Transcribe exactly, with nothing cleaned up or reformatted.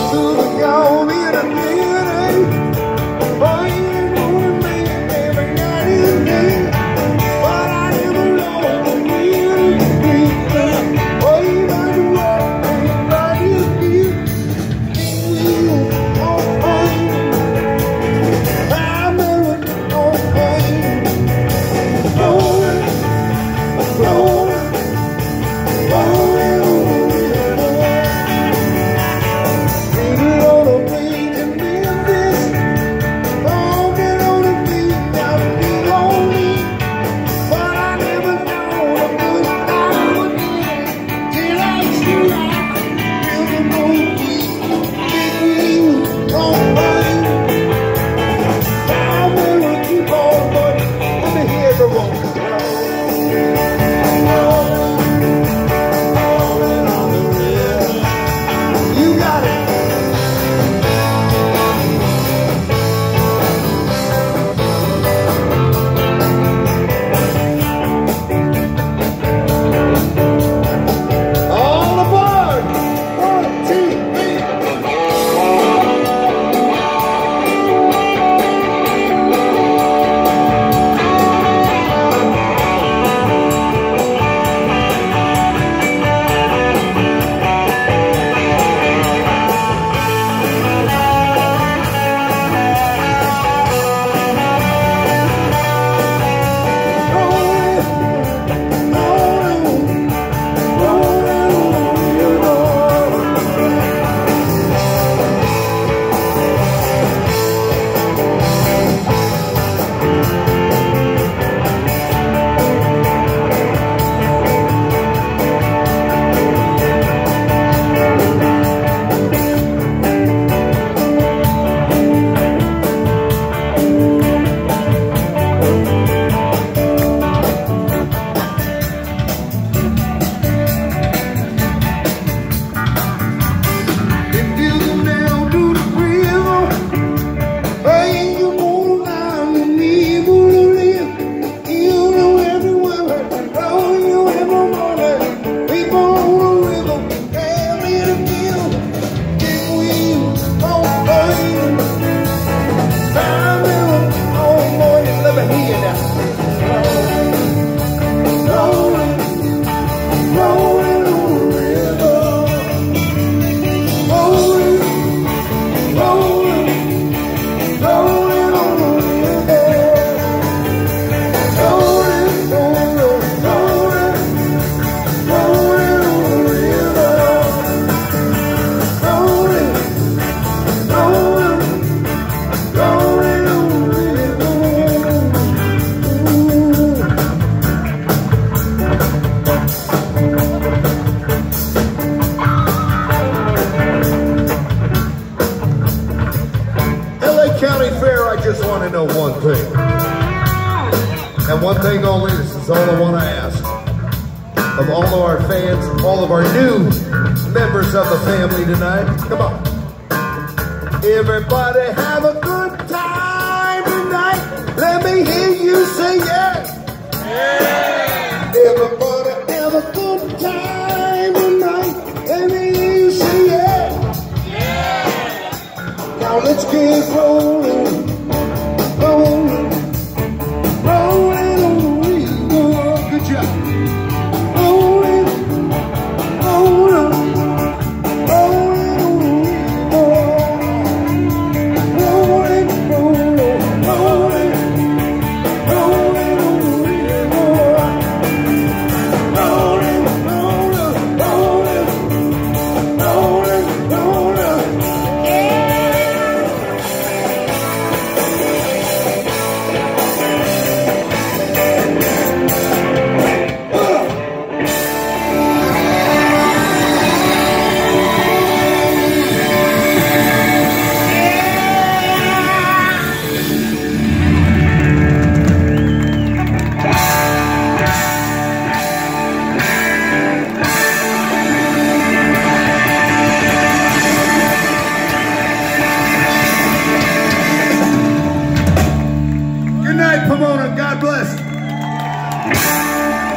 know one thing, and one thing only. This is all I want to ask of all of our fans, all of our new members of the family tonight. Come on. Everybody have a good time tonight. Let me hear you say yes. Yeah. Everybody have a good time tonight. Let me hear you say yes. Yeah. Now let's get rolling, rolling, rolling on the wheel. Good job. Pomona, God bless.